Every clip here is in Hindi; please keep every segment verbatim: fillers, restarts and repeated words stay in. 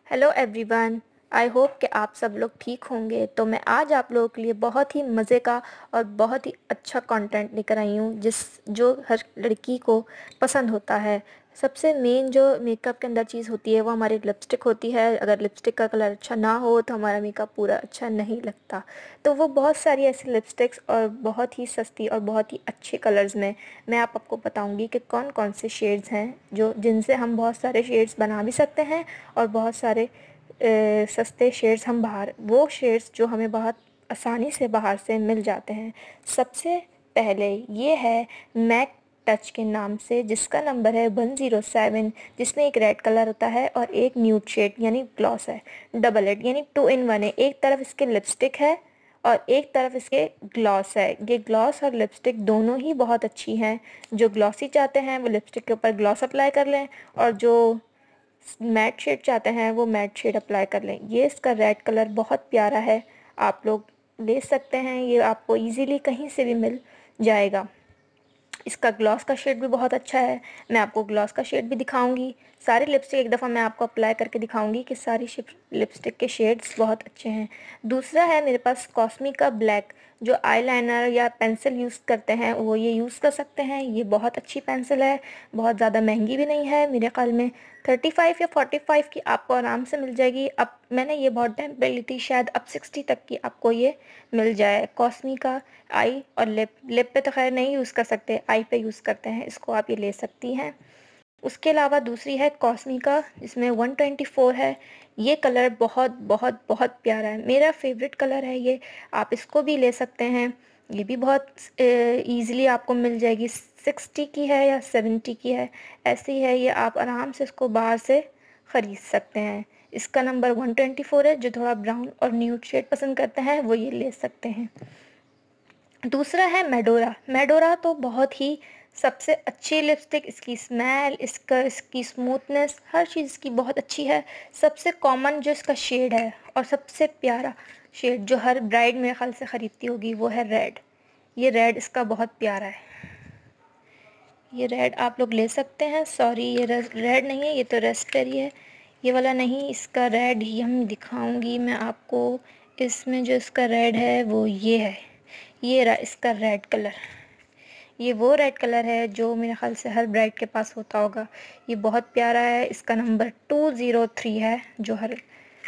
Hello everyone. आई होप कि आप सब लोग ठीक होंगे। तो मैं आज आप लोगों के लिए बहुत ही मज़े का और बहुत ही अच्छा कंटेंट लेकर आई हूँ जिस जो हर लड़की को पसंद होता है। सबसे मेन जो मेकअप के अंदर चीज़ होती है वो हमारी लिपस्टिक होती है। अगर लिपस्टिक का कलर अच्छा ना हो तो हमारा मेकअप पूरा अच्छा नहीं लगता। तो वो बहुत सारी ऐसी लिपस्टिक्स और बहुत ही सस्ती और बहुत ही अच्छे कलर्स में मैं आप आपको बताऊंगी कि कौन कौन से शेड्स हैं जो जिनसे हम बहुत सारे शेड्स बना भी सकते हैं और बहुत सारे अ, सस्ते शेड्स हम बाहर वो शेड्स जो हमें बहुत आसानी से बाहर से मिल जाते हैं। सबसे पहले ये है मैक टच के नाम से, जिसका नंबर है वन ज़ीरो सेवन, जिसमें एक रेड कलर होता है और एक न्यूड शेड यानी ग्लॉस है। डबल एड यानी टू इन वन है। एक तरफ इसके लिपस्टिक है और एक तरफ इसके ग्लॉस है। ये ग्लॉस और लिपस्टिक दोनों ही बहुत अच्छी हैं। जो ग्लॉसी चाहते हैं वो लिपस्टिक के ऊपर ग्लॉस अप्लाई कर लें और जो मैट शेड चाहते हैं वो मैट शेड अप्लाई कर लें। ये इसका रेड कलर बहुत प्यारा है, आप लोग ले सकते हैं। ये आपको इजीली कहीं से भी मिल जाएगा। इसका ग्लॉस का शेड भी बहुत अच्छा है। मैं आपको ग्लॉस का शेड भी दिखाऊंगी। सारी लिपस्टिक एक दफ़ा मैं आपको अप्लाई करके दिखाऊंगी कि सारी लिपस्टिक के शेड्स बहुत अच्छे हैं। दूसरा है मेरे पास कॉस्मी का ब्लैक। जो आईलाइनर या पेंसिल यूज़ करते हैं वो ये यूज़ कर सकते हैं। ये बहुत अच्छी पेंसिल है, बहुत ज़्यादा महंगी भी नहीं है। मेरे ख्याल में थर्टी फाइव या फोर्टी फाइव की आपको आराम से मिल जाएगी। अब मैंने ये बहुत टाइम पे ली थी, शायद अब सिक्सटी तक की आपको ये मिल जाए। कॉस्मी का आई और लिप लिप पे तो खैर नहीं यूज़ कर सकते, आई पे यूज़ करते हैं, इसको आप ये ले सकती हैं। उसके अलावा दूसरी है कॉस्मी का, जिसमें वन ट्वेंटी फोर है। ये कलर बहुत बहुत बहुत प्यारा है, मेरा फेवरेट कलर है ये। आप इसको भी ले सकते हैं। ये भी बहुत ईज़िली आपको मिल जाएगी। सिक्सटी की है या सेवेंटी की है, ऐसी है ये। आप आराम से इसको बाहर से ख़रीद सकते हैं। इसका नंबर वन ट्वेंटी फोर है। जो थोड़ा ब्राउन और न्यूड शेड पसंद करते हैं वो ये ले सकते हैं। दूसरा है मेडोरा। मेडोरा तो बहुत ही सबसे अच्छी लिपस्टिक, इसकी स्मेल, इसका इसकी स्मूथनेस, हर चीज़ इसकी बहुत अच्छी है। सबसे कॉमन जो इसका शेड है और सबसे प्यारा शेड जो हर ब्राइड मेरे ख्याल से ख़रीदती होगी वो है रेड। ये रेड इसका बहुत प्यारा है। ये रेड आप लोग ले सकते हैं। सॉरी, ये रेड नहीं है, ये तो रेस्पबेरी है। ये वाला नहीं, इसका रेड ही हम दिखाऊंगी मैं आपको। इसमें जो इसका रेड है वो ये है। ये रहा इसका रेड कलर। ये वो रेड कलर है जो मेरे ख्याल से हर ब्राइड के पास होता होगा। ये बहुत प्यारा है। इसका नंबर टू ज़ीरो थ्री है, जो हर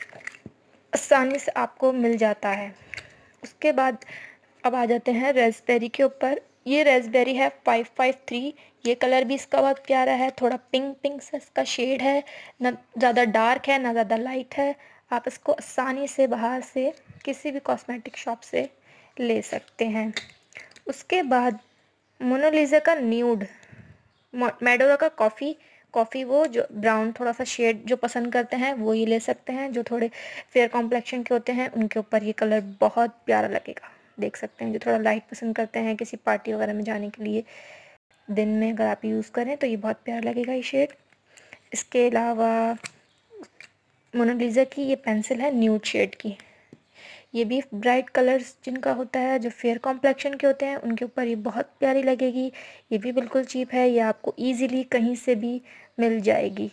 आसानी से आपको मिल जाता है। उसके बाद अब आ जाते हैं रेस्पबेरी के ऊपर। ये रेस्पबेरी है फाइव फाइव थ्री। ये कलर भी इसका बहुत प्यारा है। थोड़ा पिंक पिंक सा इसका शेड है, ना ज़्यादा डार्क है ना ज़्यादा लाइट है। आप इसको आसानी से बाहर से किसी भी कॉस्मेटिक शॉप से ले सकते हैं। उसके बाद मोनालिसा का न्यूड। मेडोरा का कॉफ़ी कॉफ़ी वो जो ब्राउन थोड़ा सा शेड जो पसंद करते हैं वो ये ले सकते हैं। जो थोड़े फेयर कॉम्प्लेक्शन के होते हैं उनके ऊपर ये कलर बहुत प्यारा लगेगा, देख सकते हैं। जो थोड़ा लाइट पसंद करते हैं किसी पार्टी वगैरह में जाने के लिए दिन में अगर आप यूज़ करें तो ये बहुत प्यारा लगेगा ये शेड। इसके अलावा मोनालिसा की ये पेंसिल है न्यूड शेड की। ये भी ब्राइट कलर्स जिनका होता है, जो फेयर कॉम्प्लेक्शन के होते हैं, उनके ऊपर ये बहुत प्यारी लगेगी। ये भी बिल्कुल चीप है, ये आपको इजीली कहीं से भी मिल जाएगी।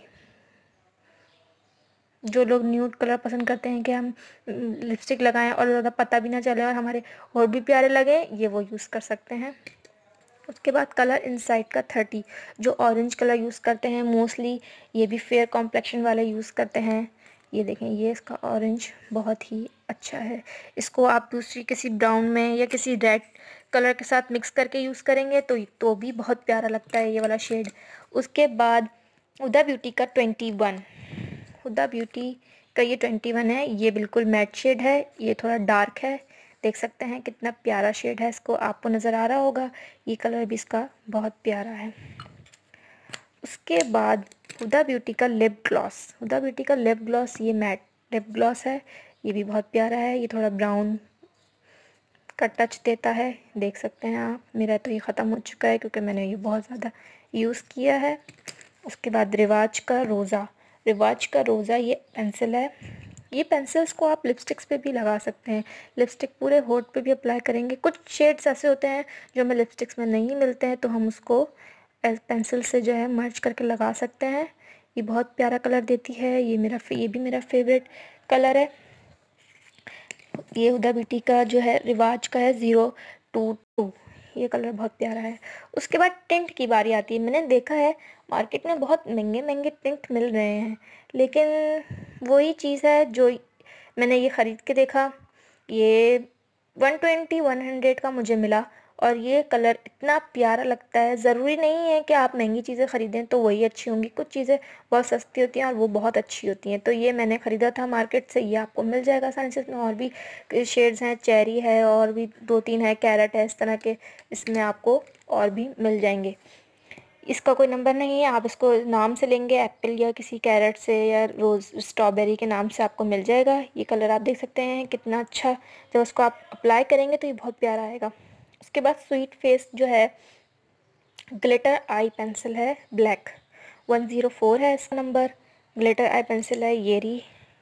जो लोग न्यूड कलर पसंद करते हैं कि हम लिपस्टिक लगाएं और ज़्यादा पता भी ना चले और हमारे और भी प्यारे लगे, ये वो यूज़ कर सकते हैं। उसके बाद कलर इनसाइड का थर्टी, जो ऑरेंज कलर यूज़ करते हैं मोस्टली, ये भी फेयर कॉम्प्लेक्शन वाले यूज़ करते हैं। ये देखें, ये इसका ऑरेंज बहुत ही अच्छा है। इसको आप दूसरी किसी ब्राउन में या किसी रेड कलर के साथ मिक्स करके यूज़ करेंगे तो तो भी बहुत प्यारा लगता है ये वाला शेड। उसके बाद हुदा ब्यूटी का ट्वेंटी वन। हुदा ब्यूटी का ये ट्वेंटी वन है। ये बिल्कुल मैट शेड है, ये थोड़ा डार्क है। देख सकते हैं कितना प्यारा शेड है, इसको आपको नज़र आ रहा होगा। ये कलर भी इसका बहुत प्यारा है। उसके बाद हुदा ब्यूटी का लिप ग्लॉस। हुदा ब्यूटी का लिप ग्लॉस ये मैट लिप ग्लॉस है। ये भी बहुत प्यारा है। ये थोड़ा ब्राउन का टच देता है, देख सकते हैं आप। मेरा तो ये ख़त्म हो चुका है क्योंकि मैंने ये बहुत ज़्यादा यूज़ किया है। उसके बाद रिवाज का रोज़ा। रिवाज का रोज़ा ये पेंसिल है। ये पेंसिल्स को आप लिपस्टिक्स पे भी लगा सकते हैं। लिपस्टिक पूरे होठ पे भी अप्लाई करेंगे। कुछ शेड्स ऐसे होते हैं जो हमें लिपस्टिक्स में नहीं मिलते हैं, तो हम उसको पेंसिल से जो है मर्ज करके लगा सकते हैं। ये बहुत प्यारा कलर देती है। ये मेरा ये भी मेरा फेवरेट कलर है। ये हुदा ब्यूटी का जो है रिवाज का है ज़ीरो टू टू। ये कलर बहुत प्यारा है। उसके बाद टिंट की बारी आती है। मैंने देखा है मार्केट में बहुत महंगे महंगे टिंट मिल रहे हैं, लेकिन वही चीज़ है जो मैंने ये ख़रीद के देखा। ये वन ट्वेंटी वन हंड्रेड का मुझे मिला और ये कलर इतना प्यारा लगता है। ज़रूरी नहीं है कि आप महंगी चीज़ें ख़रीदें तो वही अच्छी होंगी। कुछ चीज़ें बहुत सस्ती होती हैं और वो बहुत अच्छी होती हैं। तो ये मैंने ख़रीदा था मार्केट से। ये आपको मिल जाएगा आसानी से। इसमें और भी शेड्स हैं, चेरी है और भी दो तीन है, कैरेट है, इस तरह के इसमें आपको और भी मिल जाएंगे। इसका कोई नंबर नहीं है, आप इसको नाम से लेंगे, एप्पल या किसी कैरेट से या रोज़ स्ट्रॉबेरी के नाम से आपको मिल जाएगा। ये कलर आप देख सकते हैं कितना अच्छा, जब उसको आप अप्लाई करेंगे तो ये बहुत प्यारा आएगा। उसके बाद स्वीट फेस जो है ग्लिटर आई पेंसिल है, ब्लैक वन ज़ीरो फोर है इसका नंबर। ग्लिटर आई पेंसिल है, ये रही।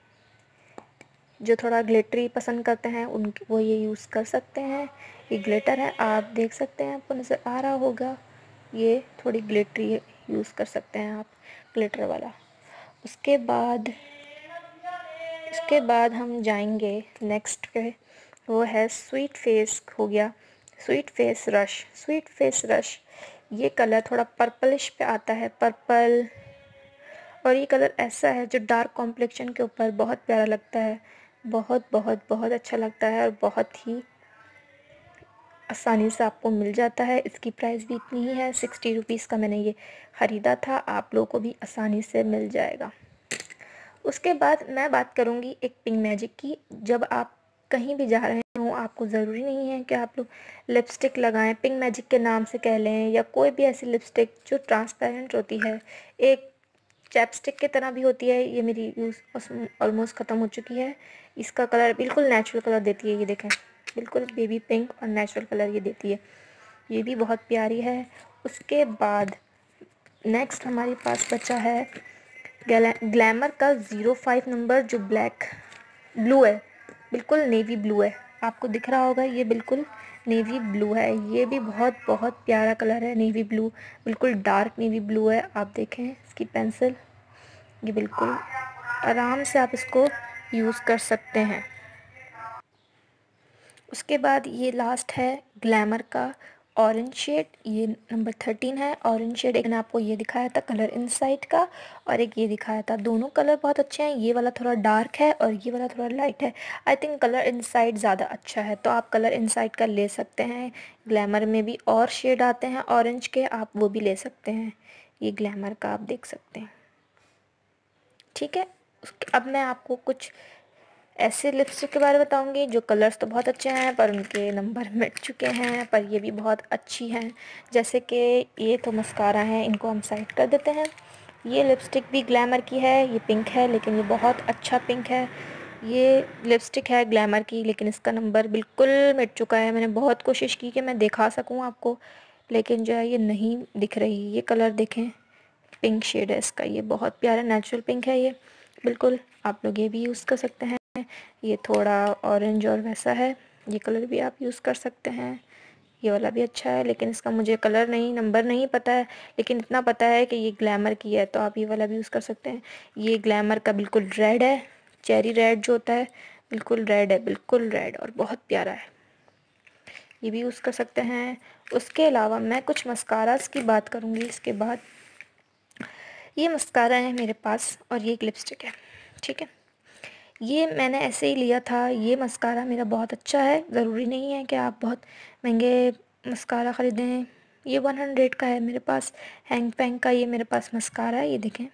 जो थोड़ा ग्लिटरी पसंद करते हैं उन वो ये यूज़ कर सकते हैं। ये ग्लिटर है, आप देख सकते हैं, आपको नज़र आ रहा होगा। ये थोड़ी ग्लिटरी यूज़ कर सकते हैं आप, ग्लिटर वाला। उसके बाद उसके बाद हम जाएंगे नेक्स्ट पे, वो है स्वीट फेस हो गया, sweet face rush. Sweet face rush ये कलर थोड़ा पर्पलिश पे आता है, पर्पल। और ये कलर ऐसा है जो डार्क कॉम्प्लेक्शन के ऊपर बहुत प्यारा लगता है, बहुत बहुत बहुत अच्छा लगता है और बहुत ही आसानी से आपको मिल जाता है। इसकी प्राइस भी इतनी ही है, सिक्सटी रुपीज़ का मैंने ये ख़रीदा था। आप लोगों को भी आसानी से मिल जाएगा। उसके बाद मैं बात करूँगी एक पिंक मैजिक की। जब आप कहीं भी जा रहे हो, आपको ज़रूरी नहीं है कि आप लोग लिपस्टिक लगाएं, पिंक मैजिक के नाम से कह लें, या कोई भी ऐसी लिपस्टिक जो ट्रांसपेरेंट होती है, एक चैपस्टिक की तरह भी होती है। ये मेरी यूज़ ऑलमोस्ट ख़त्म हो चुकी है। इसका कलर बिल्कुल नेचुरल कलर देती है, ये देखें, बिल्कुल बेबी पिंक और नेचुरल कलर ये देती है। ये भी बहुत प्यारी है। उसके बाद नेक्स्ट हमारे पास बचा है ग्लैमर का ज़ीरो फाइव नंबर, जो ब्लैक ब्लू है, बिल्कुल नेवी ब्लू है। आपको दिख रहा होगा, ये बिल्कुल नेवी ब्लू है। ये भी बहुत बहुत प्यारा कलर है, नेवी ब्लू, बिल्कुल डार्क नेवी ब्लू है। आप देखें इसकी पेंसिल, ये बिल्कुल आराम से आप इसको यूज़ कर सकते हैं। उसके बाद ये लास्ट है ग्लैमर का ऑरेंज शेड, ये नंबर थर्टीन है। ऑरेंज शेड एक ने आपको ये दिखाया था कलर इनसाइड का, और एक ये दिखाया था। दोनों कलर बहुत अच्छे हैं। ये वाला थोड़ा डार्क है और ये वाला थोड़ा लाइट है। आई थिंक कलर इनसाइड ज़्यादा अच्छा है, तो आप कलर इनसाइड का ले सकते हैं। ग्लैमर में भी और शेड आते हैं ऑरेंज के, आप वो भी ले सकते हैं। ये ग्लैमर का आप देख सकते हैं, ठीक है। अब मैं आपको कुछ ऐसे लिपस्टिक के बारे में बताऊंगी जो कलर्स तो बहुत अच्छे हैं पर उनके नंबर मिट चुके हैं, पर ये भी बहुत अच्छी हैं। जैसे कि ये तो मस्कारा है, इनको हम साइड कर देते हैं। ये लिपस्टिक भी ग्लैमर की है, ये पिंक है लेकिन ये बहुत अच्छा पिंक है। ये लिपस्टिक है ग्लैमर की, लेकिन इसका नंबर बिल्कुल मिट चुका है। मैंने बहुत कोशिश की कि मैं दिखा सकूँ आपको, लेकिन जो है ये नहीं दिख रही। ये कलर देखें, पिंक शेड है इसका, ये बहुत प्यारा नेचुरल पिंक है। ये बिल्कुल आप लोग ये भी यूज़ कर सकते हैं। ये थोड़ा ऑरेंज और वैसा है, ये कलर भी आप यूज़ कर सकते हैं। ये वाला भी अच्छा है, लेकिन इसका मुझे कलर नहीं, नंबर नहीं पता है, लेकिन इतना पता है कि ये ग्लैमर की है, तो आप ये वाला भी यूज़ कर सकते हैं। ये ग्लैमर का बिल्कुल रेड है, चेरी रेड जो होता है, बिल्कुल रेड है, बिल्कुल रेड, और बहुत प्यारा है। ये भी यूज़ कर सकते हैं। उसके अलावा मैं कुछ मस्कारास की बात करूँगी इसके बाद। ये मस्कारा है मेरे पास और ये एक लिपस्टिक है, ठीक है। ये मैंने ऐसे ही लिया था। ये मस्कारा मेरा बहुत अच्छा है। ज़रूरी नहीं है कि आप बहुत महंगे मस्कारा ख़रीदें। ये वन हंड्रेड का है मेरे पास, हैंग फैंग का ये मेरे पास मस्कारा है। ये देखें,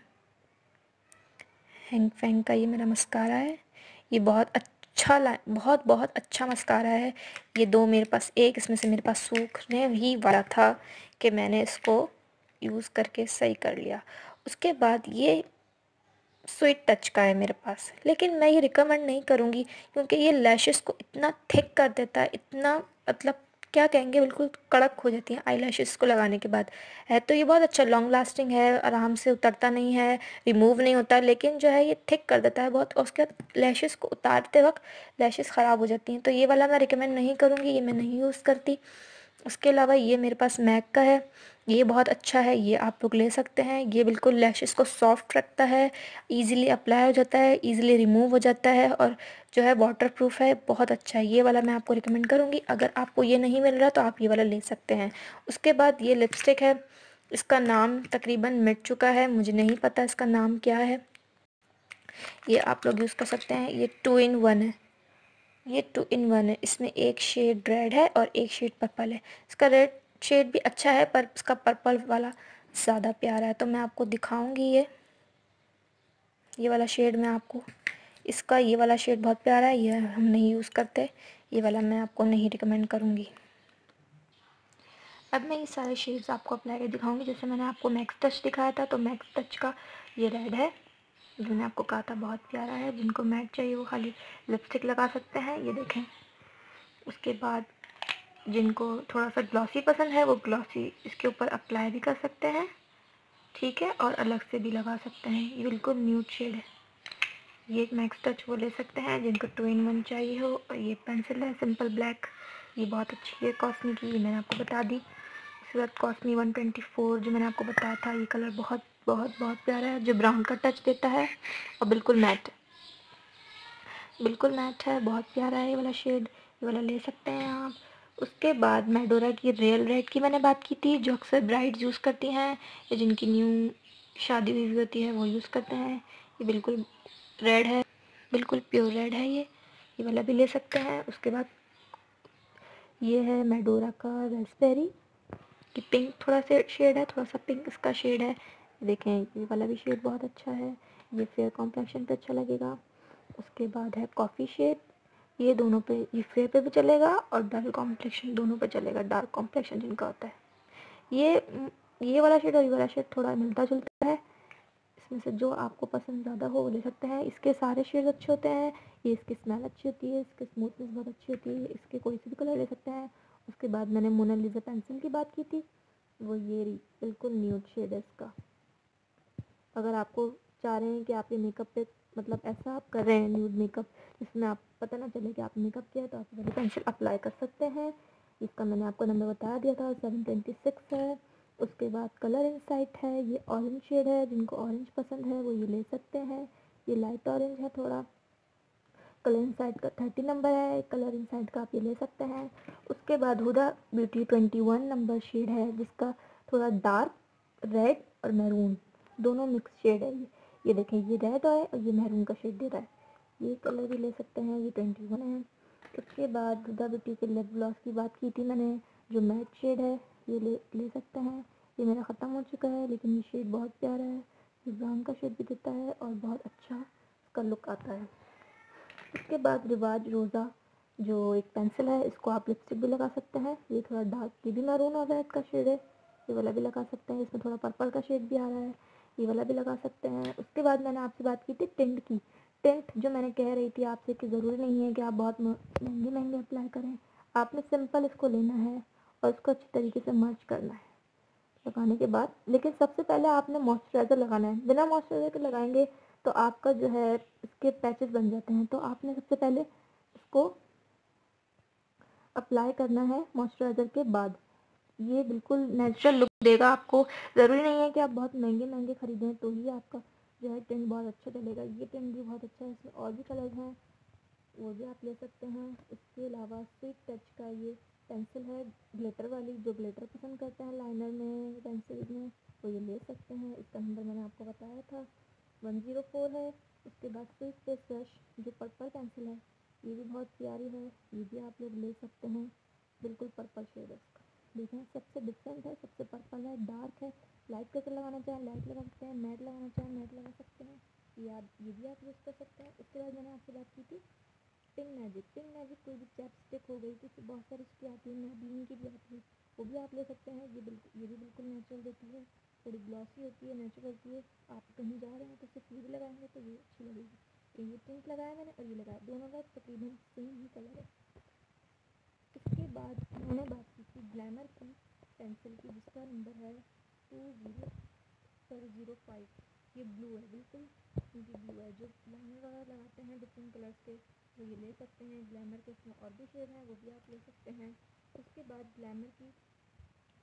हैंग फैंग का ये मेरा मस्कारा है। ये बहुत अच्छा ला बहुत बहुत अच्छा मस्कारा है। ये दो मेरे पास, एक इसमें से मेरे पास सूखने ही वाला था कि मैंने इसको यूज़ करके सही कर लिया। उसके बाद ये स्वीट टच का है मेरे पास, लेकिन मैं ये रिकमेंड नहीं करूँगी क्योंकि ये लैशेस को इतना थिक कर देता है, इतना मतलब क्या कहेंगे, बिल्कुल कड़क हो जाती हैं आई लैशेस को लगाने के बाद। है तो ये बहुत अच्छा, लॉन्ग लास्टिंग है, आराम से उतरता नहीं है, रिमूव नहीं होता, लेकिन जो है ये थिक कर देता है बहुत, और उसके बाद लैशेस को उतारते वक्त लैशेस ख़राब हो जाती हैं। तो ये वाला मैं रिकमेंड नहीं करूँगी, ये मैं नहीं यूज़ करती। उसके अलावा ये मेरे पास मैक का है, ये बहुत अच्छा है, ये आप लोग ले सकते हैं। ये बिल्कुल लैशेस को सॉफ्ट रखता है, इजीली अप्लाई हो जाता है, इजीली रिमूव हो जाता है और जो है वाटरप्रूफ है, बहुत अच्छा है। ये वाला मैं आपको रिकमेंड करूँगी। अगर आपको ये नहीं मिल रहा तो आप ये वाला ले सकते हैं। उसके बाद ये लिपस्टिक है, इसका नाम तकरीबन मिट चुका है, मुझे नहीं पता इसका नाम क्या है। ये आप लोग यूज़ कर सकते हैं। ये टू इन वन है, ये टू इन वन है। इसमें एक शेड रेड है और एक शेड पर्पल है। इसका रेड शेड भी अच्छा है पर इसका पर्पल वाला ज़्यादा प्यारा है, तो मैं आपको दिखाऊंगी। ये ये वाला शेड मैं आपको, इसका ये वाला शेड बहुत प्यारा है, ये हम नहीं यूज़ करते, ये वाला मैं आपको नहीं रिकमेंड करूँगी। अब मैं ये सारे शेड्स आपको अप्लाई कर दिखाऊंगी। जैसे मैंने आपको मैक्स टच दिखाया था, तो मैक्स टच का ये रेड है जो मैंने आपको कहा था बहुत प्यारा है। जिनको मैट चाहिए वो खाली लिपस्टिक लगा सकते हैं, ये देखें। उसके बाद जिनको थोड़ा सा ग्लॉसी पसंद है वो ग्लॉसी इसके ऊपर अप्लाई भी कर सकते हैं, ठीक है, और अलग से भी लगा सकते हैं। ये बिल्कुल न्यूड शेड है। ये एक मैक्स टच वो ले सकते हैं जिनको टू इन वन चाहिए हो। और ये पेंसिल है सिंपल ब्लैक, ये बहुत अच्छी है कॉस्मी की, ये मैंने आपको बता दी। उसके बाद कॉस्मी वन ट्वेंटी फोर जो मैंने आपको बताया था, ये कलर बहुत बहुत बहुत प्यारा है, जो ब्राउन का टच देता है और बिल्कुल मैट बिल्कुल मैट है, बहुत प्यारा है ये वाला शेड, ये वाला ले सकते हैं आप। उसके बाद मेडोरा की रियल रेड की मैंने बात की थी, जो अक्सर ब्राइड्स यूज़ करती हैं या जिनकी न्यू शादी हुई होती है वो यूज़ करते हैं। ये बिल्कुल रेड है, बिल्कुल प्योर रेड है ये ये वाला भी ले सकते हैं। उसके बाद ये है मेडोरा का रास्पबेरी, कि पिंक थोड़ा सा शेड है, थोड़ा सा पिंक इसका शेड है। देखें ये वाला भी शेड बहुत अच्छा है, ये फेयर कॉम्प्लेक्शन पे अच्छा लगेगा। उसके बाद है कॉफ़ी शेड, ये दोनों पे, ये फेयर पे भी चलेगा और डार्क कॉम्प्लेक्शन दोनों पे चलेगा, डार्क कॉम्प्लेक्शन जिनका होता है। ये ये वाला शेड और ये वाला शेड थोड़ा मिलता जुलता है, इसमें से जो आपको पसंद ज़्यादा हो वो ले सकते हैं। इसके सारे शेड अच्छे होते हैं, ये इसकी स्मेल अच्छी होती है, इसकी स्मूथनेस बहुत अच्छी होती है, इसके कोई से भी कलर ले सकते हैं। उसके बाद मैंने मोनालिसा पेंसिल की बात की थी, वो ये रही, बिल्कुल न्यूड शेड है इसका। अगर आपको चाह रहे हैं कि आप ये मेकअप पे मतलब ऐसा आप कर रहे हैं न्यूड मेकअप जिसमें आप पता ना चले कि आप मेकअप किया है, तो आप वाली पेंसिल अप्लाई कर सकते हैं। इसका मैंने आपको नंबर बता दिया था, सेवन ट्वेंटी सिक्स है। उसके बाद कलर इनसाइट है, ये ऑरेंज शेड है, जिनको ऑरेंज पसंद है वो ये ले सकते हैं। ये लाइट ऑरेंज है थोड़ा। कलर इनसाइट का थर्टी नंबर है, कलर इनसाइट का आप ये ले सकते हैं। उसके बाद Huda Beauty twenty one number shade है, जिसका थोड़ा डार्क रेड और मैरून दोनों मिक्स शेड है। ये ये देखें, ये रेड है और ये मैरून का शेड दे रहा है, ये कलर भी ले सकते हैं, ये ट्वेंटी वन है। उसके बाद हुदा ब्यूटी के लिप ग्लॉस की बात की थी मैंने, जो मैट शेड है, ये ले ले सकते हैं। ये मेरा ख़त्म हो चुका है, लेकिन ये शेड बहुत प्यारा है, ये ब्राउन का शेड भी देता है और बहुत अच्छा इसका लुक आता है। उसके बाद रिवाज रोज़ा जो एक पेंसिल है, इसको आप लिपस्टिक भी लगा सकते हैं। ये थोड़ा डार्क, ये भी मैरून और रेड का शेड है, ये वाला भी लगा सकते हैं। इसमें थोड़ा पर्पल का शेड भी आ रहा है, ये वाला भी लगा सकते हैं। उसके बाद मैंने आपसे बात की थी टिंट की। टिंट जो मैंने कह रही थी आपसे कि ज़रूरी नहीं है कि आप बहुत महंगे महंगे अप्लाई करें, आपने सिंपल इसको लेना है और इसको अच्छी तरीके से मर्ज करना है लगाने के बाद। लेकिन सबसे पहले आपने मॉइस्चराइज़र लगाना है, बिना मॉइस्चराइज़र के लगाएंगे तो आपका जो है इसके पैचेस बन जाते हैं। तो आपने सबसे पहले इसको अप्लाई करना है मॉइस्चराइज़र के बाद, ये बिल्कुल नेचुरल लुक देगा आपको। ज़रूरी नहीं है कि आप बहुत महंगे महंगे ख़रीदें तो ही आपका जो है टिंट बहुत अच्छा चलेगा। ये टिंट भी बहुत अच्छा है, इसमें और भी कलर हैं, वो भी आप ले सकते हैं। इसके अलावा स्वीट टच का ये पेंसिल है ग्लिटर वाली, जो ग्लिटर पसंद करते हैं लाइनर में पेंसिल में वो ये ले सकते हैं। इसका नंबर मैंने आपको बताया था, वन ज़ीरो फोर है। उसके बाद स्वीट फेस ब्रश जो पर्पल पेंसिल है, ये भी बहुत प्यारी है, ये भी आप लोग ले सकते हैं, बिल्कुल पर्पल शेड है इसका। देखें सबसे डिफरेंट है, सबसे पर्पल है, डार्क है। लाइट कलर लगाना चाहें लाइट लगा सकते हैं, मैट लगाना चाहें मैट लगा सकते हैं, ये आप ये भी आप यूज़ कर सकते हैं। उसके बाद मैंने आपसे बात की थी पिंक मैजिक। पिंक मैजिक कोई भी चैपस्टिक हो गई, कुछ बहुत सारी इसकी आती है, मैबलिन की भी आती है, वो भी आप ले सकते हैं। ये बिल्कुल ये भी बिल्कुल नेचुरल देती है, थोड़ी ग्लॉसी होती है, नेचुरल होती है। आप कहीं जा रहे हैं तो सिर्फ ये भी लगाएंगे तो ये अच्छी लगेगी। तो ये पिंक लगाया मैंने और ये लगाया, दोनों का तकरीबन सेम ही कलर है। इसके बाद मैंने बात की थी ग्लैमर की पेंसिल की, जिसका नंबर है two zero sorry zero five. ये ब्लू है, बिल्कुल ये ब्लू है। जो लाइनर वगैरह लगाते हैं डिफरेंट कलर्स के वो ये ले सकते हैं। ग्लैमर के इसमें और भी शेड हैं, वो भी आप ले सकते हैं। उसके बाद ग्लैमर की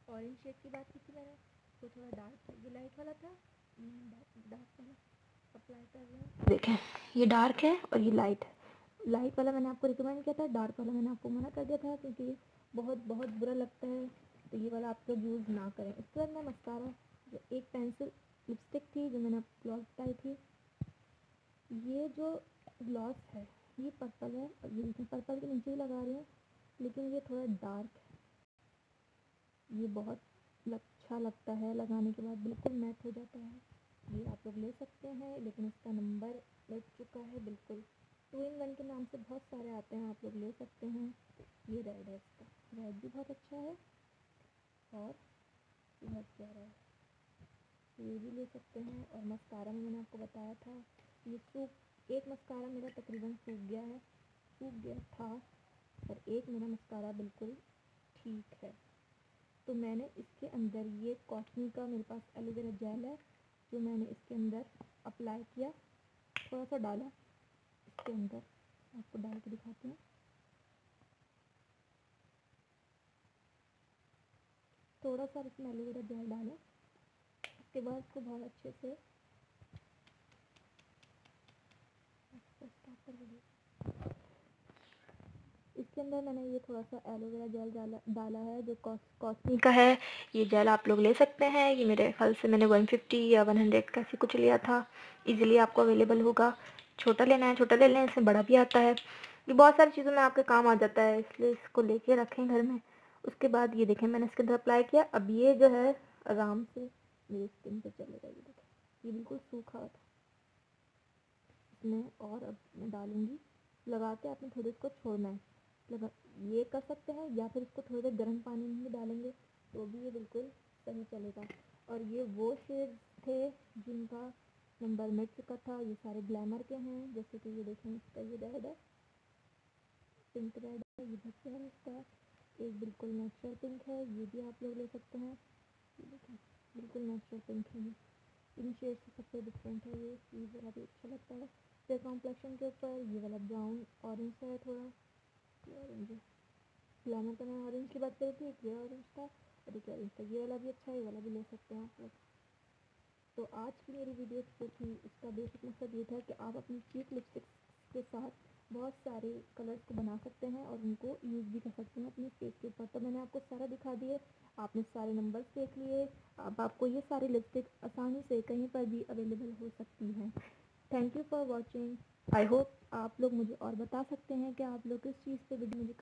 ऑरेंज शेड की बात की थी मैंने, वो थोड़ा डार्क है, ये लाइट वाला था, डार्क वाला अप्लाई कर रहे हैं। देखें ये डार्क है और ये लाइट है। लाइट वाला मैंने आपको रिकमेंड किया था, डार्क वाला मैंने आपको मना कर दिया था क्योंकि बहुत बहुत बुरा लगता है, तो ये वाला आप लोग यूज़ ना करें। उसके बाद मैं मस्कारा, जो एक पेंसिल लिपस्टिक थी जो मैंने ग्लॉस बताई थी, ये जो ग्लॉस है ये पर्पल है, और ये देखिए पर्पल के नीचे ही लगा रही हूँ, लेकिन ये थोड़ा डार्क है, ये बहुत अच्छा लगता है लगाने के बाद, बिल्कुल मैट हो जाता है। ये आप लोग ले सकते हैं, लेकिन इसका नंबर लग चुका है बिल्कुल। टू इन वन के नाम से बहुत सारे आते हैं, आप लोग ले सकते हैं। ये रेड है, इसका रेड भी बहुत अच्छा है और बहुत प्यारा है, ये भी ले सकते हैं। और मस्कारा में मैंने आपको बताया था, ये सूख एक मस्कारा मेरा तकरीबन सूख गया है, सूख गया था, और एक मेरा मस्कारा बिल्कुल ठीक है। तो मैंने इसके अंदर ये कॉस्मी का मेरे पास एलोवेरा जेल है, जो मैंने इसके अंदर अप्लाई किया, थोड़ा सा डाला इसके अंदर, आपको डाल के दिखाती हूँ। थोड़ा सा इसमें एलोवेरा जेल डालें, उसके बाद इसको बहुत अच्छे से इसके अंदर मैंने ये थोड़ा सा एलोवेरा जेल डाला डाला है, जो कॉस्मी का है। ये जेल आप लोग ले सकते हैं, ये मेरे ख्याल से मैंने वन फिफ्टी या वन हंड्रेड का ऐसे कुछ लिया था, इजीली आपको अवेलेबल होगा। छोटा लेना है छोटा ले लें, इसमें बड़ा भी आता है। ये बहुत सारी चीज़ों में आपके काम आ जाता है, इसलिए इसको लेके रखें घर में। उसके बाद ये देखें मैंने इसके अंदर अप्लाई किया, अब ये जो है आराम से मेरी स्किन पर चलेगा। ये देखें ये बिल्कुल सूखा था, इसमें और अब मैं डालूँगी। लगा के आपने थोड़ी इसको छोड़ना है, लगा ये कर सकते हैं, या फिर इसको थोड़ी देर गर्म पानी में भी डालेंगे तो भी ये बिल्कुल सही चलेगा। और ये वो शेड थे जिनका नंबर मिट चुका था, ये सारे ग्लैमर के हैं, जैसे कि ये देखें इसका ये रेड है, पिंक रेड है, ये बहुत प्यारा इसका। एक बिल्कुल नेचुरल पिंक है, ये भी आप लोग ले सकते हैं। ये देखें बिल्कुल नेचुरल पिंक है, ये इन शेड से सबसे डिफरेंट है। ये ये वाला भी अच्छा लगता है फेयर कॉम्प्लेक्शन के ऊपर। ये वाला ब्राउन ऑरेंज है, थोड़ा ऑरेंज है, ग्लैमर का मैं ऑरेंज की बात करी थी, एक ये ऑरेंज था और एक ऑरेंज था। ये वाला भी अच्छा है, ये वाला भी ले सकते हैं आप लोग। तो आज की मेरी वीडियो जो थी उसका बेसिक मकसद ये था कि आप अपनी चीक लिपस्टिक्स के साथ बहुत सारे कलर्स को बना सकते हैं और उनको यूज़ भी कर सकते हैं अपने फेस के ऊपर। तो मैंने आपको सारा दिखा दिए, आपने सारे नंबर्स देख लिए, अब आपको ये सारी लिपस्टिक आसानी से कहीं पर भी अवेलेबल हो सकती हैं। Thank you for watching. I hope आप लोग मुझे और बता सकते हैं कि आप लोग किस चीज़ पे वीडियो मुझे